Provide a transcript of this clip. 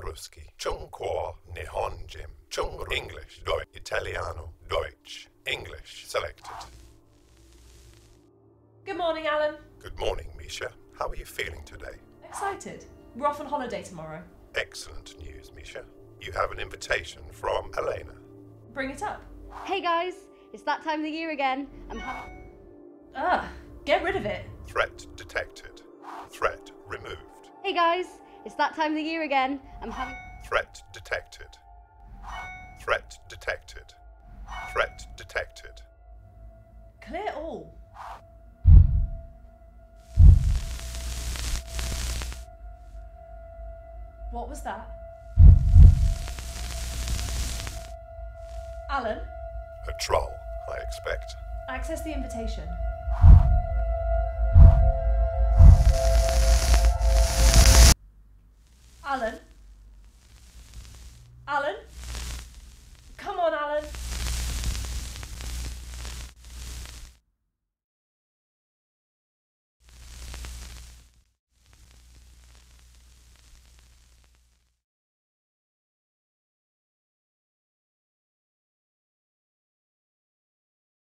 ruski, Chungkwa, Nihonjim, Chung English, Deutsch, Italiano, Deutsch, English, selected. Good morning, Alan. Good morning, Misha. How are you feeling today? Excited. We're off on holiday tomorrow. Excellent news, Misha. You have an invitation from Elena. Bring it up. Hey guys, it's that time of the year again. Get rid of it. Threat detected. Threat removed. Hey guys, it's that time of the year again. Threat detected. Threat detected. Threat detected. Clear all. What was that? Alan? A troll, I expect. Access the invitation. Alan? Alan?